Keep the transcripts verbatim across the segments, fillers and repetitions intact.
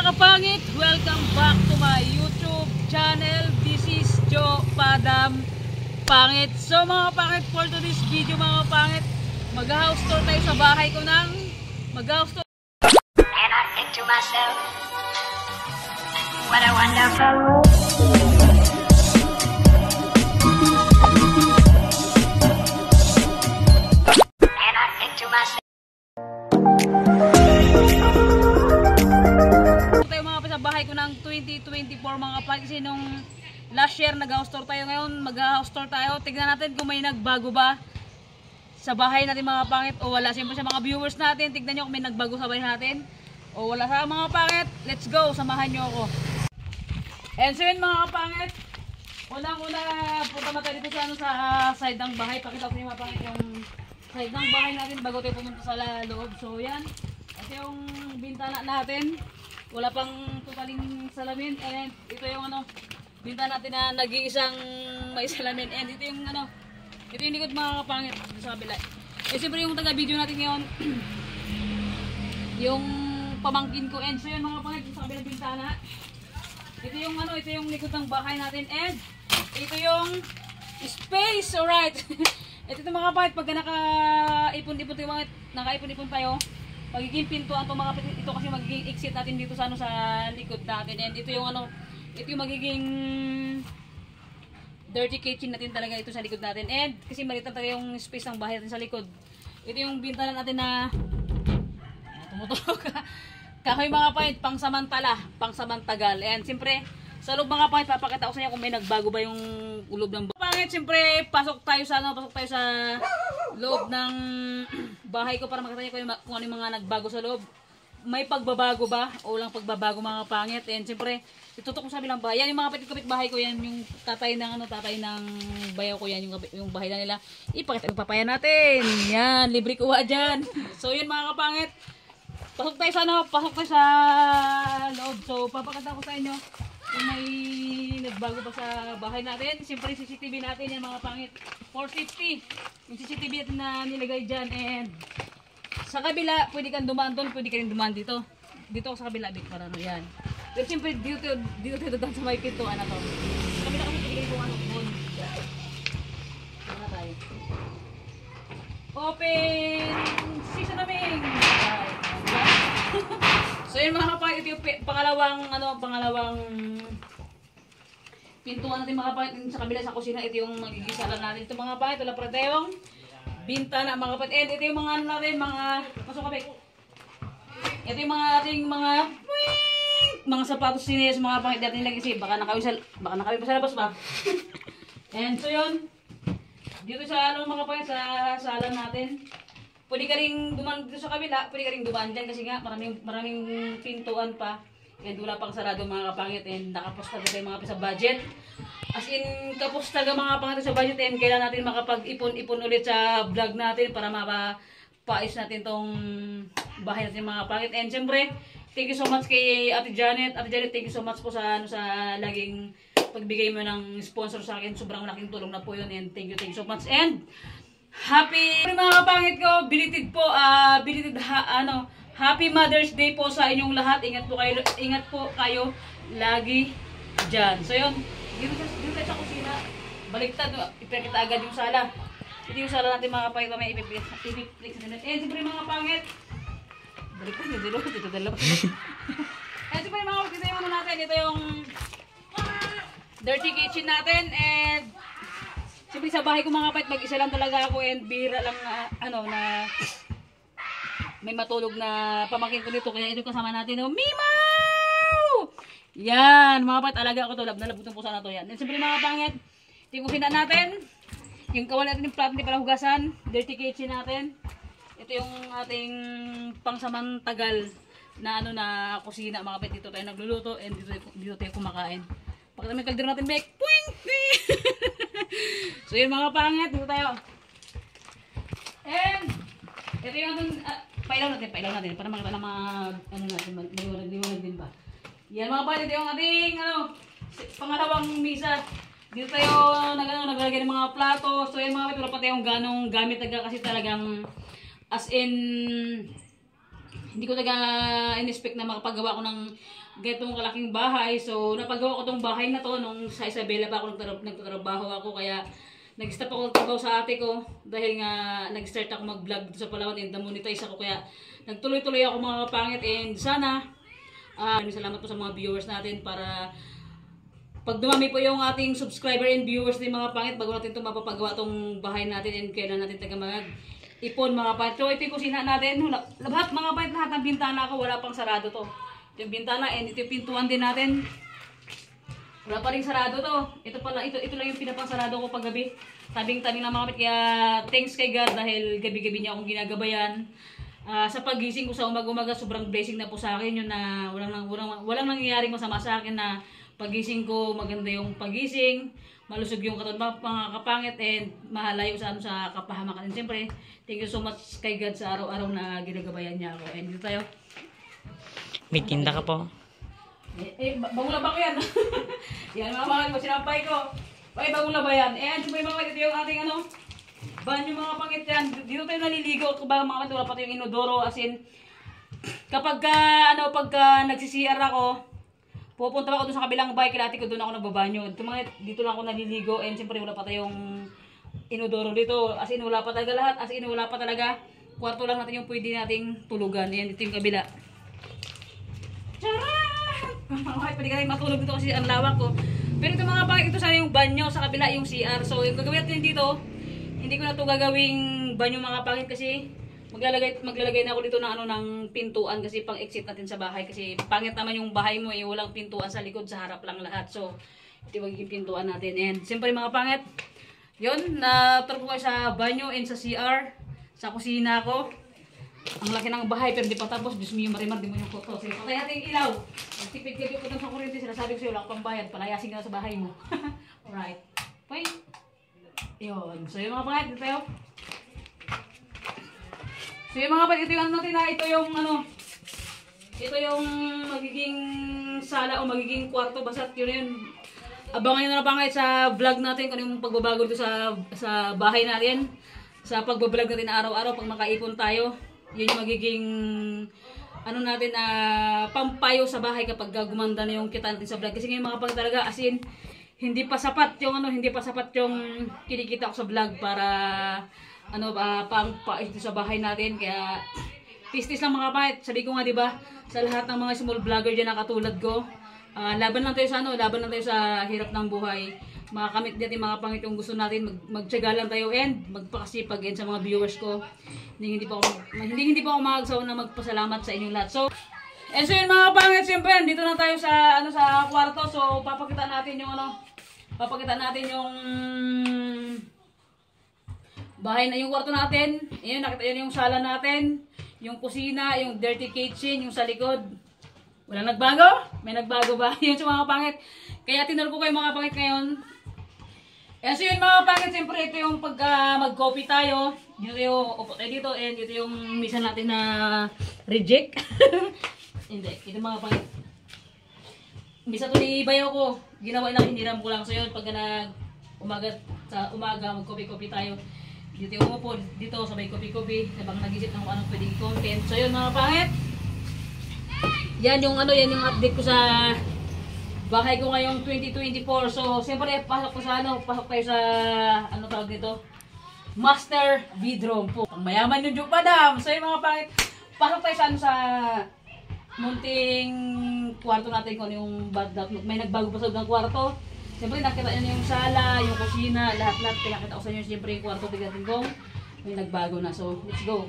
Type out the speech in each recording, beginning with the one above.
mga kapangit, welcome back to my YouTube channel. This is Joe Padam Pangit. So mga kapangit, for today's video mga kapangit, mag-house tour tayo sa bahay ko ng mag-house tour. And I think to myself, what a wonderful world. And I think to myself, bahay ko ng twenty twenty-four mga kapatid, kasi nung last year nag-house tour tayo, ngayon mag-house tour tayo. Tignan natin kung may nagbago ba sa bahay natin mga pangit o wala. Siyempre sa mga viewers natin, tignan nyo kung may nagbago sa bahay natin o wala sa mga pangit. Let's go, samahan nyo ako. And so yun mga kapangit, unang una punta na tayo dito sa, ano, sa uh, side ng bahay. Pakita ko mga pangit yung side ng bahay natin bago tayo pumunta sa loob. So yan, ito yung bintana natin, wala pang totaling salamin, and ito yung ano, bintana natin na nag-iisang may salamin, and ito yung ano, ito yung likod mga kapangit sa kabila. Eh siyempre yung taga-video natin ngayon, yung pamangkin ko, and so yun mga kapangit sa kabilang bintana. Ito yung ano, ito yung likod ng bahay natin, and ito yung space, alright. Ito yung mga kapangit, pagka naka-ipon-ipon tayo, naka-ipon-ipon tayo, magiging pintuan to mga kapatid, ito kasi magiging exit natin dito sa ano, sa likod natin. And ito yung ano, ito yung magiging dirty kitchen natin talaga ito sa likod natin. And kasi maliit talaga yung space ng bahay natin sa likod. Ito yung bintana natin na tumutulog. Kahoy mga kapatid, pangsamantala, pangsamantagal. And siyempre, sa loob mga kapatid, papakita ko sa inyo kung may nagbago ba yung loob ng bahay. Pangit, siyempre, pasok tayo sa ano, pasok tayo sa loob ng bahay ko para makita niyo kung ano yung mga nagbago sa loob. May pagbabago ba o lang pagbabago mga pangit. And siyempre, itutok ko sa bilang bahay. Yan yung mga kapit-kapit bahay ko, yan yung tatay ng ano, tatay ng bayaw ko, yan yung, yung bahay na nila. Ipakita yung papaya natin. Yan, libre kuha dyan. So yun mga kapangit, pasok tayo sa ano, pasok tayo sa loob. So papakita ko sa inyo kung may nagbago pa sa bahay natin. Siyempre C C T V natin yan mga pangit, four fifty yung C C T V natin na nilagay dyan. And sa kabila, pwede kang dumaan doon, pwede ka rin dumaan dito. Dito ako sa kabila, big para ano yan. Pero siyempre dito, dito tayo doon sa may pintuan na to. Sa kabila kasi pwede kayo kung ano doon. Ano tayo? Open season namin! So yun mga kapatid, ito yung pangalawang ano, pangalawang pintuan natin mga kapatid sa kabila sa kusina. Ito yung magigisalan natin. Ito mga kapatid, wala pa tayong bintana mga kapatid. And ito yung mga ano natin, mga pasok kapit. Ito yung mga ating mga mga sapatos sinis mga kapatid natin lagi kasi baka nakawin sa baka nakawin pa sa labas ba. And so yun, dito sa ano mga kapatid, sa sala natin. Pwede ka rin dumaan dito sa kabila, pwede ka rin dumaan dyan kasi nga maraming, maraming pintuan pa. And wala pang sarado mga kapangit, and nakaposta tayo mga sa budget. As in, kaposta ka mga kapangit sa budget, and kailangan natin makapag-ipon-ipon ulit sa vlog natin para mapapais natin tong bahay natin mga kapangit. And siyempre, thank you so much kay Ate Janet. Ate Janet, thank you so much po sa, ano, sa laging pagbigay mo ng sponsor sa akin. Sobrang malaking tulong na po yun, and thank you, thank you so much. And happy mga kapangit ko, belated po, uh, belated ha, ano, happy Mother's Day po sa inyong lahat. Ingat po kayo, ingat po kayo lagi diyan. So yun, dito sa dito sa kusina. Baliktad, ipakita agad yung sala. Ito yung sala natin mga kapangit, may ipiplex ipiplex natin. Eh siyempre mga kapangit, baliktad yung dilo, dito dalawa. Eh siyempre mga kapangit, ito yung ano natin, ito yung dirty kitchen natin. And siyempre sa bahay ko mga kapatid, mag-isa lang talaga ako, and bihira lang na, ano, na may matulog na pamangkin ko dito. Kaya ito kasama natin, oh, Mimaw! Yan, mga kapatid, alaga ako to, lab na lab itong pusa na to yan. And siyempre mga kapangit, yung kusina natin, yung kawal natin yung plato, hindi pala hugasan, dirty kitchen natin. Ito yung ating pangsamantagal na ano na kusina mga kapatid. Dito tayo nagluluto, and dito, dito tayo kumakain. Pakita may kaldero natin, Bek. Puing! So yun mga pangit, dito tayo. And ito yung ating uh, pailaw natin, pailaw natin para makita na mga ano natin, liwanag, liwanag din ba. Yan mga pangit, ito yung ating ano, pangalawang misa. Dito tayo nag, ano, naglagay ng mga plato. So yan mga pangit, wala pa tayong ganong gamit talaga kasi talagang as in hindi ko talaga in-expect na makapagawa ko ng ganitong kalaking bahay. So, napagawa ko tong bahay na to nung sa Isabela pa ako nagtatrabaho, nagtatrabaho ako. Kaya, nag-stop ako nagtrabaho sa ate ko. Dahil nga, nag-start ako mag-vlog dito sa Palawan and na-monetize ako. Kaya, nagtuloy-tuloy ako mga kapangit. And sana, uh, salamat po sa mga viewers natin para pag dumami po yung ating subscriber and viewers din mga pangit, bago natin ito mapapagawa tong bahay natin and kailan natin taga mag ipon mga pangit. So, ito yung kusina natin. Lahat mga pangit, lahat ng bintana ko, wala pang sarado to. Ito yung bintana and ito yung pintuan din natin. Wala pa rin sarado to. Ito pala, ito, ito lang yung pinapang sarado ko pag gabi. Tabing-tabing lang mga kapit. Kaya thanks kay God dahil gabi-gabi niya akong ginagabayan. Uh, sa pagising ko sa umaga-umaga, sobrang blessing na po sa akin yun na walang, walang, walang nangyayaring masama sa akin na pagising ko, maganda yung pagising, malusog yung katawan mga kapangit, and mahalayo sa, ano, sa kapahamakan. And siyempre, thank you so much kay God sa araw-araw na ginagabayan niya ako. And dito tayo. May tinda ka po. Eh, eh bagong laba ko yan. Yan mga mga sinampay ko. Ay, bagong laba yan. Eh, siyempre mga ito yung ating ano, banyo mga pangit yan. Dito tayo naliligo. Kumbaga mga kapit, wala pa yung inodoro. As in, kapag ka, ano, pagka nagsi-C R ako, pupunta ako doon sa kabilang bahay, kilati ko doon ako nagbabanyo. Ito mga, dito lang ako naliligo. And siyempre wala pa tayong inodoro dito. As in, wala pa talaga lahat. As in, wala pa talaga. Kwarto lang natin yung pwede nating tulugan. Ayan, dito yung kabila. Charot! Mga pwede ka rin matulog dito kasi ang lawak ko. Pero ito mga pangit, ito sana yung banyo, sa kabila yung C R. So yung gagawin natin dito, hindi ko na ito gagawing banyo mga pangit kasi maglalagay, maglalagay na ako dito ng, ano, ng pintuan kasi pang exit natin sa bahay. Kasi pangit naman yung bahay mo eh, walang pintuan sa likod, sa harap lang lahat. So ito yung magiging pintuan natin. And siyempre mga pangit, yun, na-turn ko sa banyo and sa C R, sa kusina ko. Ang laki ng bahay pero di pa tapos. Diyos mo yung marimar, di mo yung photo. Sige, patay natin yung ilaw. Tipid gabi ko sa kuryente, sinasabi ko sa'yo, wala akong bayad. Palayasin ka na sa bahay mo. Alright. Okay. Yun. So yung mga pangit, dito tayo. So yung mga pangit, ito yung ano natin na, ito yung ano, ito yung magiging sala o magiging kwarto. Basta yun yun. Abangan nyo na pangit sa vlog natin kung yung pagbabago dito sa, sa bahay natin. Sa pagbablog natin araw-araw pag makaipon tayo. Yun yung magiging ano natin, uh, pampayo sa bahay kapag gumanda na yung kita natin sa vlog. Kasi ngayon mga pag talaga, as in, hindi pa sapat yung ano, hindi pa sapat yung kinikita ko sa vlog para ano, uh, pang pa ito sa bahay natin. Kaya tis-tis lang mga kapatid. Sabi ko nga, di ba, sa lahat ng mga small vlogger dyan na katulad ko, uh, laban lang tayo sa ano, laban lang tayo sa hirap ng buhay. Mga kamit natin, mga pangit yung gusto natin, mag magtiyaga lang tayo and magpakasipag and sa mga viewers ko. Hindi hindi pa ako hindi hindi pa ako magsawa na magpasalamat sa inyong lahat. So, and so yun mga pangit, siyempre dito na tayo sa ano sa kwarto. So, papakita natin yung ano, papakita natin yung bahay na yung kwarto natin. Ayun, nakita yun yung sala natin, yung kusina, yung dirty kitchen, yung sa likod. Wala nagbago? May nagbago ba? Yun sa mga pangit. Kaya tinuro ko kayo mga pangit ngayon. Eh, so yun mga pangit, siyempre ito yung pagka mag-coffee tayo. Dito yung upo tayo dito and ito yung misa natin na reject. Hindi, ito mga pangit. Misa to ni bayaw ko. Ginawa lang, hiniram ko lang. So yun, pagka nag umaga, sa umaga, mag-coffee-coffee tayo. Dito yung upo, dito sabay coffee-coffee. Habang nag-isip ng anong pwedeng content. So yun mga pangit. Yan yung ano, yan yung update ko sa bahay ko ngayong twenty twenty-four. So, siyempre, pasok ko sa ano, pasok tayo sa, ano tawag dito? Master bedroom po. Ang mayaman yung Duke Madam. So, yung mga pangit, pasok tayo sa ano, sa munting kwarto natin kung yung bad may nagbago pa sa ng kwarto. Siyempre, nakita nyo yung sala, yung kusina, lahat-lahat. Pinakita ko sa inyo, siyempre, yung kwarto tignan kung may nagbago na. So, let's go.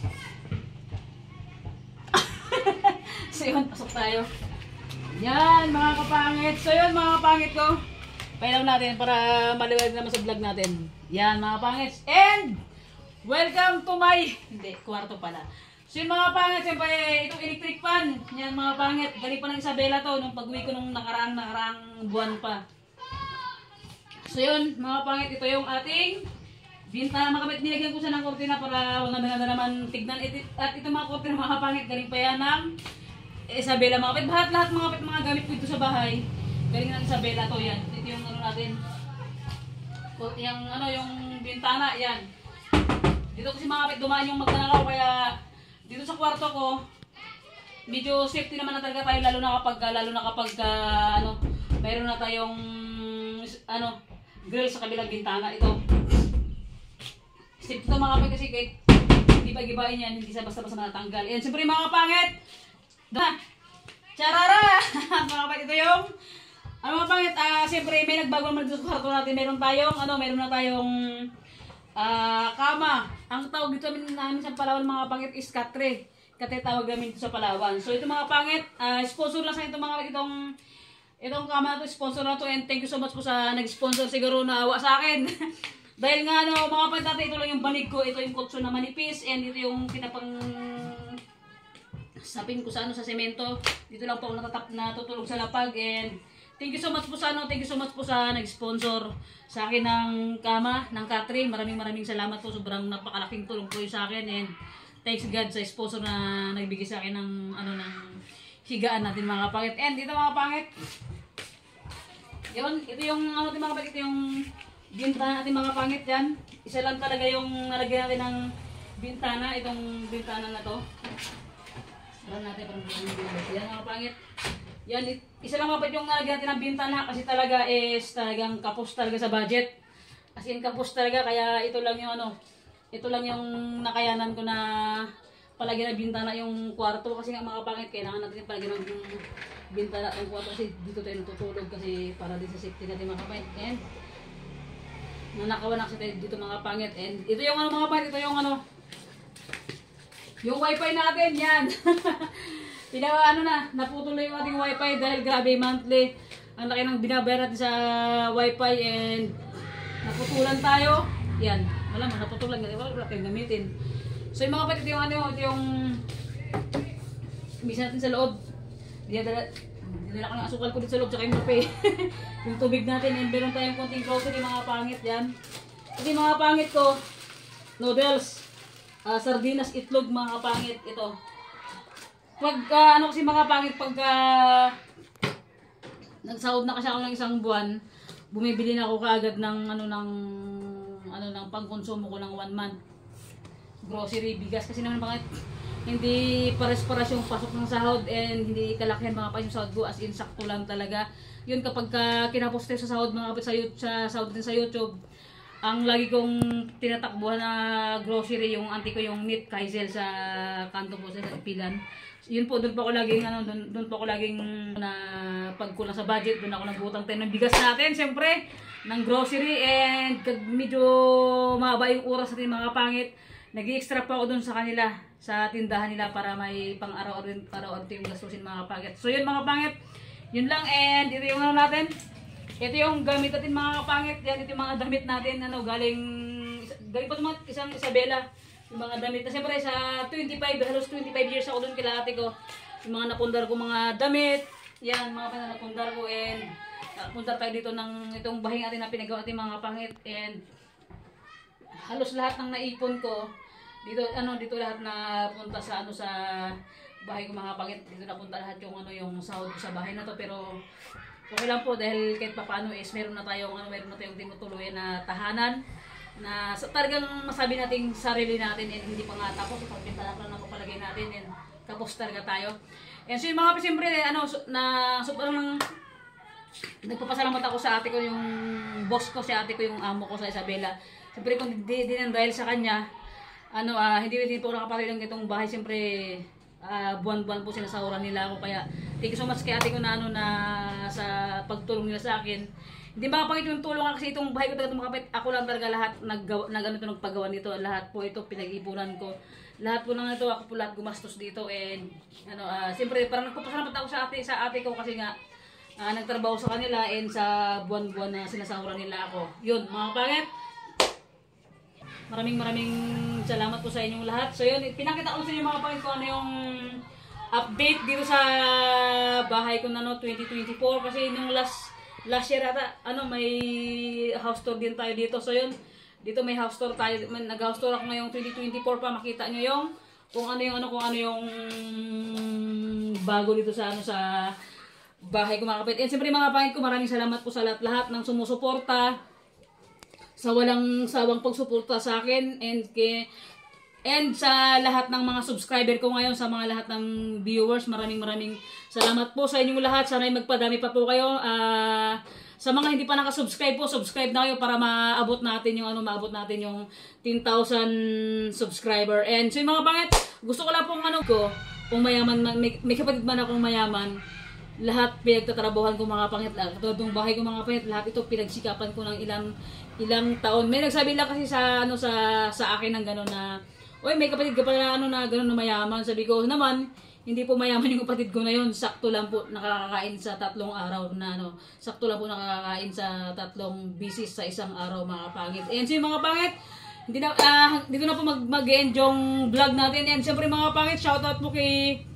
So, yun, pasok tayo. Yan mga kapangit. So yun mga kapangit ko, pailaw natin para maliwanag naman sa vlog natin. Yan mga kapangit. And welcome to my, hindi, kwarto pala. So yun mga kapangit, siyempre itong electric fan. Yan mga kapangit, galing pa ng Isabela to nung pag-uwi ko nung nakaraang nakaraang buwan pa. So yun mga kapangit, ito yung ating bintana mga kapangit. Nilagyan ko siya ng kortina para maganda-ganda naman tignan. At ito mga kortina mga kapangit, galing pa yan ng Isabela mga kapit. Lahat lahat mga kapit mga gamit ko dito sa bahay. Galing ng Isabela to yan. Ito yung ano natin. Yung ano yung bintana yan. Dito kasi mga kapit dumaan yung magnanakaw kaya dito sa kwarto ko medyo safety naman na talaga tayo lalo na kapag lalo na kapag uh, ano, mayroon na tayong ano, grill sa kabilang bintana. Ito. Safety to mga kapatid kasi kahit iba-ibain yan, hindi sa basta-basta matatanggal. And siyempre mga pangit, na, charara! Mga kapatid, ito yung, ano mga pangit, uh, siyempre may nagbago naman dito sa kwarto natin. Meron tayong, ano, meron na tayong uh, kama. Ang tawag dito namin, namin sa Palawan mga pangit is katre. Katre tawag namin dito sa Palawan. So ito mga pangit, uh, sponsor lang sa ito mga itong, itong kama na to, sponsor na to. And thank you so much po sa nag-sponsor, siguro naawa sa akin. Dahil nga ano, mga kapatid natin, ito lang yung banig ko, ito yung kutso na manipis, and ito yung pinapang sapin ko sa ano, sa semento. Dito lang po ako natatap na tutulog sa lapag, and thank you so much po sa ano, thank you so much po sa nag-sponsor sa akin ng kama, ng Catherine. Maraming maraming salamat po, sobrang napakalaking tulong po yun sa akin, and thanks God sa sponsor na nagbigay sa akin ng ano, ng higaan natin mga kapangit. And ito mga pangit, yun, ito yung ano natin mga kapangit, ito yung bintana natin mga pangit yan. Isa lang talaga yung nalagyan natin ng bintana, itong bintana na to. Alam natin parang bintana. Yan mga pangit. Yan, isa lang kapag yung nalagyan natin ng bintana kasi talaga is talagang kapos talaga sa budget. As in kapos talaga, kaya ito lang yung ano, ito lang yung nakayanan ko na palagyan ng bintana yung kwarto. Kasi nga mga pangit, kailangan natin palagyan ng bintana yung kwarto kasi dito tayo natutulog kasi para din sa safety natin mga pangit. And nanakawan ako sa dito mga pangit. And ito yung ano mga pangit, ito yung ano, yung wifi natin, yan. Pinawa ano na, naputuloy yung ating wifi dahil grabe monthly. Ang laki ng binabayar natin sa wifi and naputulan tayo. Yan, wala man, naputulan, wala wala kayong gamitin. So yung mga pangit, ito yung ano, ito yung misa natin sa loob. Dinadala, dinadala ko ng asukal ko dito sa loob, tsaka yung kape. Yung tubig natin, and meron tayong konting grocery mga pangit yan. Kasi mga pangit ko, noodles, uh, sardinas, itlog mga pangit, ito. Pag, uh, ano kasi mga pangit, pag uh, nagsahod na kasi ako ng isang buwan, bumibili na ako kaagad ng, ano, ng, ano, ng pangkonsumo ko ng one month. Grocery, bigas, kasi naman pangit, hindi pares-pares yung pasok ng sahod and hindi kalakihan mga pa yung sahod ko, as in sakto lang talaga. Yun kapag uh, kinaposte sa sahod mga kapit sa, sa sahod din sa YouTube, ang lagi kong tinatakbuhan na grocery yung auntie ko yung Meat Kaiser sa kanto po sa Pilan. Yun po, doon po ako laging ano, doon, doon po ako laging na pagkulang sa budget, doon ako nagbutang tayo ng bigas natin, siyempre, ng grocery, and medyo mahaba yung oras natin mga pangit. Nag-i-extra pa ako doon sa kanila, sa tindahan nila para may pang-araw-araw rin, araw-araw yung gastusin mga pangit. So yun mga pangit, yun lang, and ito yung ano natin, ito yung gamit natin mga pangit, yan, ito yung mga damit natin, ano, galing, galing pa mga isang Isabela, yung mga damit na siyempre sa twenty-five, halos twenty-five years ako doon kila ate ko, yung mga napundar ko mga damit, yan, mga napundar ko, and napundar tayo dito ng itong bahay natin na pinagawa natin mga pangit, and halos lahat ng naipon ko, dito, ano, dito lahat na punta sa, ano, sa bahay ko mga pangit, dito napunta lahat yung ano yung sahod ko sa bahay na to, pero okay lang po dahil kahit papaano is meron na tayong ano meron na tayong tinutuluyan na tahanan na sa talagang masabi nating sarili natin and hindi pa nga tapos pag bintana lang napapalagay natin and tapos talaga tayo. And so yung mga siyempre ano so, na sobrang nagpapasalamat ako sa ate ko yung boss ko, si ate ko yung amo ko sa Isabela. Siyempre kung di din dahil sa kanya ano uh, hindi din po nakapatuloy ng itong bahay siyempre. Uh, buwan-buwan po sinasahuran nila ako, kaya thank you so much kay ate ko na ano na sa pagtulong nila sa akin. Hindi makapangit yung tulong kasi itong bahay ko talaga makapit. Ako lang talaga lahat naggawa na ganito nagpagawa nito. Lahat po ito pinag-ipunan ko. Lahat po nang ito ako po lahat gumastos dito, and ano uh, siyempre parang nagpapasalamat ako sa ate sa ate ko kasi nga uh, nagtrabaho sa kanila and sa buwan-buwan na sinasahuran nila ako. Yun mga pangit. Maraming maraming salamat po sa inyong lahat. So yun, pinakita ko sa inyo mga pangit ko ano yung update dito sa bahay ko na no twenty twenty-four kasi nung last last year ata ano may house tour din tayo dito. So yun, dito may house tour tayo. Nag-house tour ako ngayong twenty twenty-four pa, makita niyo yung kung ano yung ano kung ano yung bago dito sa ano sa bahay ko mga kapit. And siyempre mga pangit ko, maraming salamat po sa lahat-lahat ng sumusuporta, sa walang sawang pagsuporta sa akin, and kay And sa lahat ng mga subscriber ko ngayon, sa mga lahat ng viewers, maraming maraming salamat po sa inyong lahat. Sana ay magpadami pa po kayo. Ah... Uh, Sa mga hindi pa nakasubscribe po, subscribe na kayo para maabot natin yung ano, maabot natin yung ten thousand subscriber. And so yung mga pangit, gusto ko lang pong ano ko, kung mayaman, may, may kapatid man akong mayaman, lahat pinagtatrabuhan ko mga pangit, katulad ng bahay ko mga pangit, lahat ito pinagsikapan ko ng ilang ilang taon. May nagsabi lang kasi sa ano sa sa akin ng gano'n na, oy, may kapatid ka pala ano na gano'n na mayaman. Sabi ko naman, hindi po mayaman yung kapatid ko na yun. Sakto lang po nakakakain sa tatlong araw na ano. Sakto lang po nakakakain sa tatlong bisis sa isang araw mga pangit. And so yung mga pangit, hindi na, uh, dito na po mag, mag-end yung vlog natin. And syempre mga pangit, shoutout po kay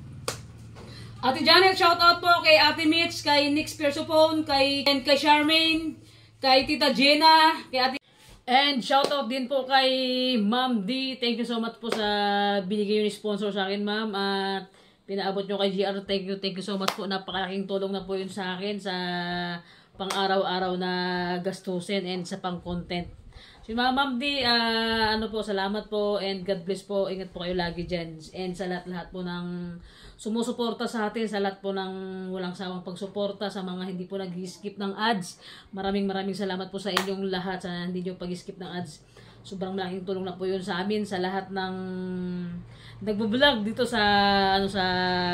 Ate Janet, shoutout po kay Ate Mitch, kay Nix Persopone, kay, and kay Charmaine, kay Tita Jenna, kay Ate. And shoutout din po kay Ma'am D. Thank you so much po sa binigay yung sponsor sa akin, ma'am. At pinaabot nyo kay G R. Thank you, thank you so much po. Napakalaking tulong na po yun sa akin sa pang-araw-araw na gastusin and sa pang-content. So, mga Ma'am D, uh, ano po, salamat po and God bless po. Ingat po kayo lagi dyan. And sa lahat-lahat po ng sumusuporta sa atin, sa lahat po ng walang sawang pagsuporta, sa mga hindi po nag-skip ng ads. Maraming maraming salamat po sa inyong lahat sa hindi nyo pag-skip ng ads. Sobrang malaking tulong na po yun sa amin, sa lahat ng nagbo-vlog dito sa ano sa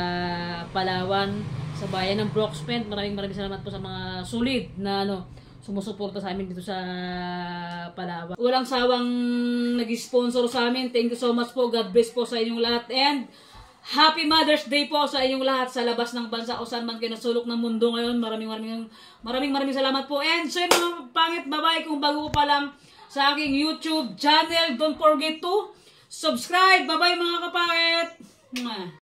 Palawan, sa bayan ng Broxpent. Maraming maraming salamat po sa mga solid na ano sumusuporta sa amin dito sa Palawan. Walang sawang nag-sponsor sa amin. Thank you so much po. God bless po sa inyong lahat and Happy Mother's Day po sa inyong lahat sa labas ng bansa o saan man kayo nasulok ng mundo ngayon. Maraming maraming maraming maraming salamat po. And so yung mga pangit, bye-bye. Kung bago ko pa lang sa aking YouTube channel, don't forget to subscribe. Bye-bye mga kapangit.